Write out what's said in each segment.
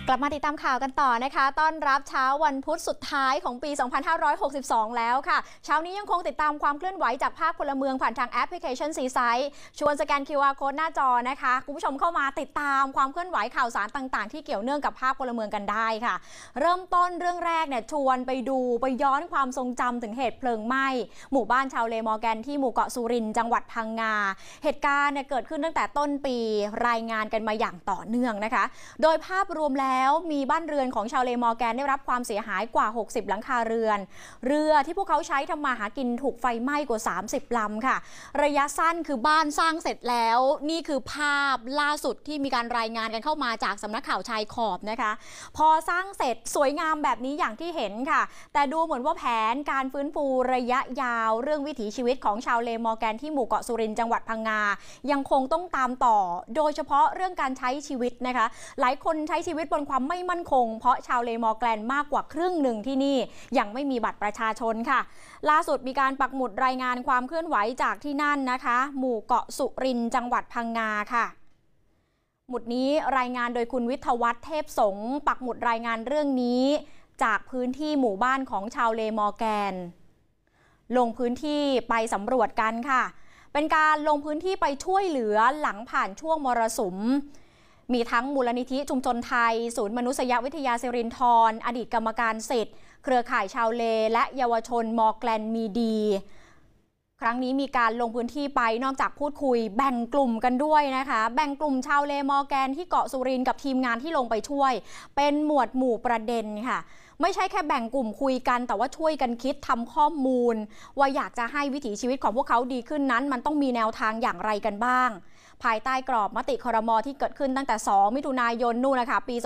กลับมาติดตามข่าวกันต่อนะคะต้อนรับเช้าวันพุธสุดท้ายของปี 2562 แล้วค่ะเช้านี้ยังคงติดตามความเคลื่อนไหวจากภาคพลเมืองผ่านทางแอปพลิเคชันซีไซต์ชวนสแกน QR Code หน้าจอนะคะคุณผู้ชมเข้ามาติดตามความเคลื่อนไหวข่าวสารต่างๆที่เกี่ยวเนื่องกับภาคพลเมืองกันได้ค่ะเริ่มต้นเรื่องแรกเนี่ยชวนไปดูไปย้อนความทรงจำถึงเหตุเพลิงไหม้หมู่บ้านชาวเลมอร์แกนที่หมู่เกาะสุรินทร์จังหวัดพังงาเหตุการณ์เนี่ยเกิดขึ้นตั้งแต่ต้นปีรายงานกันมาอย่างต่อเนื่องนะคะโดยภาพรวมแล้วมีบ้านเรือนของชาวเลมอร์แกนได้รับความเสียหายกว่า60หลังคาเรือนเรือที่พวกเขาใช้ทำมาหากินถูกไฟไหม้กว่า30ลำค่ะระยะสั้นคือบ้านสร้างเสร็จแล้วนี่คือภาพล่าสุดที่มีการรายงานกันเข้ามาจากสำนักข่าวชายขอบนะคะพอสร้างเสร็จสวยงามแบบนี้อย่างที่เห็นค่ะแต่ดูเหมือนว่าแผนการฟื้นฟูระยะยาวเรื่องวิถีชีวิตของชาวเลมอร์แกนที่หมู่เกาะสุรินทร์จังหวัดพังงายังคงต้องตามต่อโดยเฉพาะเรื่องการใช้ชีวิตนะคะหลายคนใช้ชีวิตบนความไม่มั่นคงเพราะชาวเลมอร์แกนมากกว่าครึ่งหนึ่งที่นี่ยังไม่มีบัตรประชาชนค่ะล่าสุดมีการปักหมุดรายงานความเคลื่อนไหวจากที่นั่นนะคะหมู่เกาะสุรินทร์จังหวัดพังงาค่ะหมุดนี้รายงานโดยคุณวิทยวัฒน์เทพสงฆ์ปักหมุดรายงานเรื่องนี้จากพื้นที่หมู่บ้านของชาวเลมอร์แกนลงพื้นที่ไปสำรวจกันค่ะเป็นการลงพื้นที่ไปช่วยเหลือหลังผ่านช่วงมรสุมมีทั้งมูลนิธิชุมชนไทยศูนย์มนุษยวิทยาสิรินธรอดีตกรรมการสิทธิ์เครือข่ายชาวเลและเยาวชนมอร์แกนมีดีครั้งนี้มีการลงพื้นที่ไปนอกจากพูดคุยแบ่งกลุ่มกันด้วยนะคะแบ่งกลุ่มชาวเลมอร์แกนที่เกาะสุรินทร์กับทีมงานที่ลงไปช่วยเป็นหมวดหมู่ประเด็นค่ะไม่ใช่แค่แบ่งกลุ่มคุยกันแต่ว่าช่วยกันคิดทำข้อมูลว่าอยากจะให้วิถีชีวิตของพวกเขาดีขึ้นนั้นมันต้องมีแนวทางอย่างไรกันบ้างภายใต้กรอบมติครม.ที่เกิดขึ้นตั้งแต่2มิถุนายนนู่นนะคะปี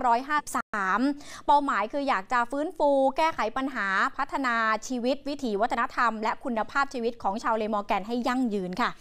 2553เป้าหมายคืออยากจะฟื้นฟูแก้ไขปัญหาพัฒนาชีวิตวิถีวัฒนธรรมและคุณภาพชีวิตของชาวเลมอร์แกนให้ยั่งยืนค่ะ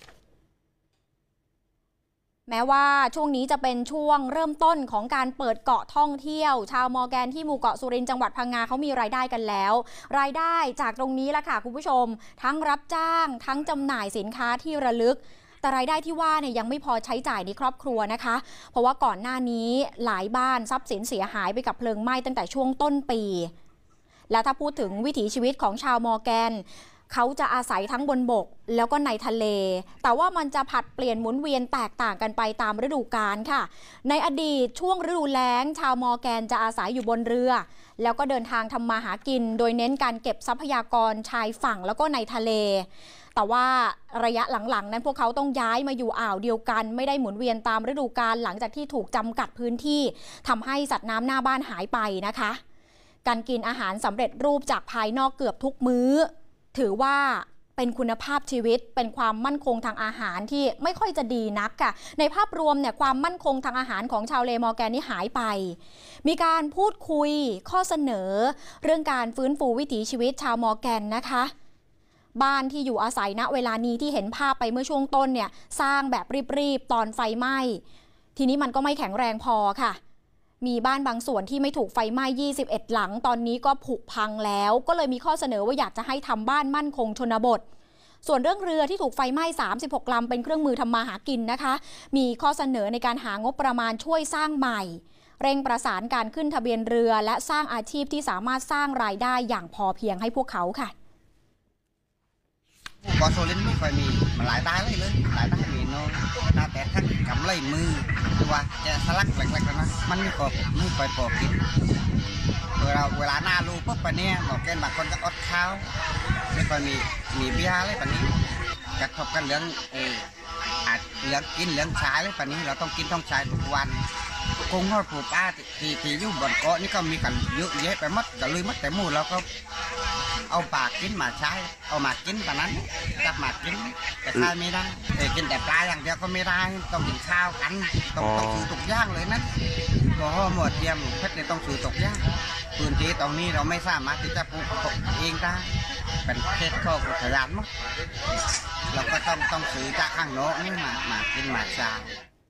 แม้ว่าช่วงนี้จะเป็นช่วงเริ่มต้นของการเปิดเกาะท่องเที่ยวชาวมอร์แกนที่หมู่เกาะสุรินทร์จังหวัดพังงาเขามีรายได้กันแล้วรายได้จากตรงนี้แหละค่ะคุณผู้ชมทั้งรับจ้างทั้งจำหน่ายสินค้าที่ระลึกแต่รายได้ที่ว่าเนี่ยยังไม่พอใช้จ่ายในครอบครัวนะคะเพราะว่าก่อนหน้านี้หลายบ้านทรัพย์สินเสียหายไปกับเพลิงไหม้ตั้งแต่ช่วงต้นปีและถ้าพูดถึงวิถีชีวิตของชาวมอร์แกนเขาจะอาศัยทั้งบนบกแล้วก็ในทะเลแต่ว่ามันจะผัดเปลี่ยนหมุนเวียนแตกต่างกันไปตามฤดูกาลค่ะในอดีตช่วงฤดูแล้งชาวมอร์แกนจะอาศัยอยู่บนเรือแล้วก็เดินทางทำมาหากินโดยเน้นการเก็บทรัพยากรชายฝั่งแล้วก็ในทะเลแต่ว่าระยะหลังๆนั้นพวกเขาต้องย้ายมาอยู่อ่าวเดียวกันไม่ได้หมุนเวียนตามฤดูกาลหลังจากที่ถูกจำกัดพื้นที่ทำให้สัตว์น้ำหน้าบ้านหายไปนะคะการกินอาหารสำเร็จรูปจากภายนอกเกือบทุกมื้อถือว่าเป็นคุณภาพชีวิตเป็นความมั่นคงทางอาหารที่ไม่ค่อยจะดีนักค่ะในภาพรวมเนี่ยความมั่นคงทางอาหารของชาวเลมอร์แกนนี่หายไปมีการพูดคุยข้อเสนอเรื่องการฟื้นฟูวิถีชีวิตชาวมอร์แกนนะคะบ้านที่อยู่อาศัยณเวลานี้ที่เห็นภาพไปเมื่อช่วงต้นเนี่ยสร้างแบบรีบๆตอนไฟไหม้ทีนี้มันก็ไม่แข็งแรงพอค่ะมีบ้านบางส่วนที่ไม่ถูกไฟไหม้21หลังตอนนี้ก็ผุพังแล้วก็เลยมีข้อเสนอว่าอยากจะให้ทำบ้านมั่นคงชนบทส่วนเรื่องเรือที่ถูกไฟไหม้36ลำเป็นเครื่องมือทำมาหากินนะคะมีข้อเสนอในการหางบประมาณช่วยสร้างใหม่เร่งประสานการขึ้นทะเบียนเรือและสร้างอาชีพที่สามารถสร้างรายได้อย่างพอเพียงให้พวกเขาค่ะเกาะสุรินทร์ไม่ค่อยมีมันหลายได้เลยหลายได้มีโน่น่าแต่ทั้งกำไลมือตัวจะสลักเล็กๆนะมันไม่ค่อยพอกินเวลาหน้ารูปุ๊บไปเนี่ยบอกแกนบางคนก็อดข้าวไม่ค่อยมีเบียร์อะไรแบบนี้กระทบกันเรื่องอาจเรื่องกินเรื่องใช้อะไรแบบนี้เราต้องกินต้องใช้ทุกวันคงว่าผู้ป้าที่อยู่บนเกาะนี่ก็มีกันเยอะแยะไปมัดก็เลยมัดแต่หมู่เราก็เอาปากกินมาใช้เอามากินแบบนั้นจับมากินแต่ข้าวไม่ได้กินแต่ปลาอย่างเดียวก็ไม่ได้ต้องกินข้าวกันต้องซื้อตกย่างเลยนะตัวห่อหมดเทียมเพชรเลยต้องซื้อตกย่างพื้นที่ตรงนี้เราไม่สามารถที่จะปลูกเองได้เป็นเขตข้อกฎหมายมั้งเราก็ต้องซื้อจากข้างนอกนี่มากินมาใช้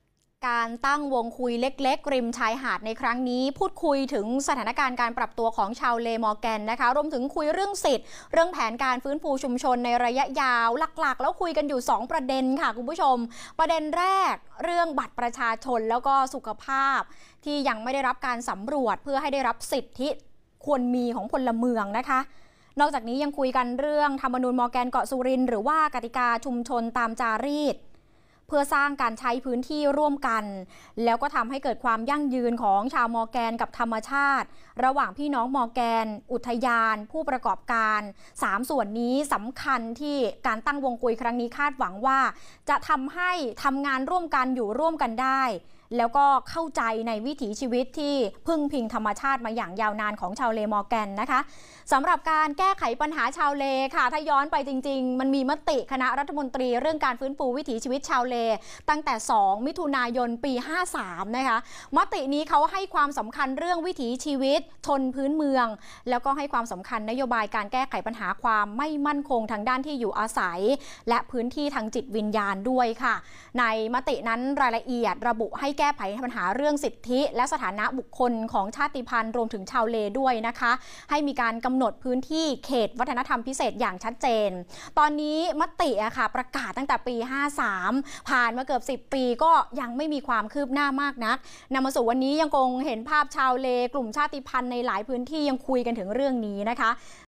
การตั้งวงคุยเล็กๆริมชายหาดในครั้งนี้พูดคุยถึงสถานการณ์การปรับตัวของชาวเลมอร์แกนนะคะรวมถึงคุยเรื่องสิทธิ์เรื่องแผนการฟื้นฟูชุมชนในระยะยาวหลักๆแล้วคุยกันอยู่2ประเด็นค่ะคุณผู้ชมประเด็นแรกเรื่องบัตรประชาชนแล้วก็สุขภาพที่ยังไม่ได้รับการสำรวจเพื่อให้ได้รับสิทธิควรมีของพลเมืองนะคะนอกจากนี้ยังคุยกันเรื่องธรรมนูญมอร์แกนเกาะสุรินทร์หรือว่ากติกาชุมชนตามจารีตเพื่อสร้างการใช้พื้นที่ร่วมกันแล้วก็ทำให้เกิดความยั่งยืนของชาวมอร์แกนกับธรรมชาติระหว่างพี่น้องมอร์แกนอุทยานผู้ประกอบการ3ส่วนนี้สำคัญที่การตั้งวงคุยครั้งนี้คาดหวังว่าจะทำให้ทำงานร่วมกันอยู่ร่วมกันได้แล้วก็เข้าใจในวิถีชีวิตที่พึ่งพิงธรรมชาติมาอย่างยาวนานของชาวเลมอร์แกนนะคะสำหรับการแก้ไขปัญหาชาวเลค่ะถ้าย้อนไปจริงๆมันมีมติคณะรัฐมนตรีเรื่องการฟื้นฟูวิถีชีวิตชาวเลตั้งแต่2มิถุนายนปี53นะคะมตินี้เขาให้ความสำคัญเรื่องวิถีชีวิตชนพื้นเมืองแล้วก็ให้ความสำคัญนโยบายการแก้ไขปัญหาความไม่มั่นคงทางด้านที่อยู่อาศัยและพื้นที่ทางจิตวิญญาณด้วยค่ะในมตินั้นรายละเอียดระบุให้แก้ไขปัญหาเรื่องสิทธิและสถานะบุคคลของชาติพันธุ์รวมถึงชาวเลด้วยนะคะให้มีการกำหนดพื้นที่เขตวัฒนธรรมพิเศษอย่างชัดเจนตอนนี้มติค่ะประกาศตั้งแต่ปี53ผ่านมาเกือบ10ปีก็ยังไม่มีความคืบหน้ามากนักนำมาสู่วันนี้ยังคงเห็นภาพชาวเลกลุ่มชาติพันธุ์ในหลายพื้นที่ยังคุยกันถึงเรื่องนี้นะคะ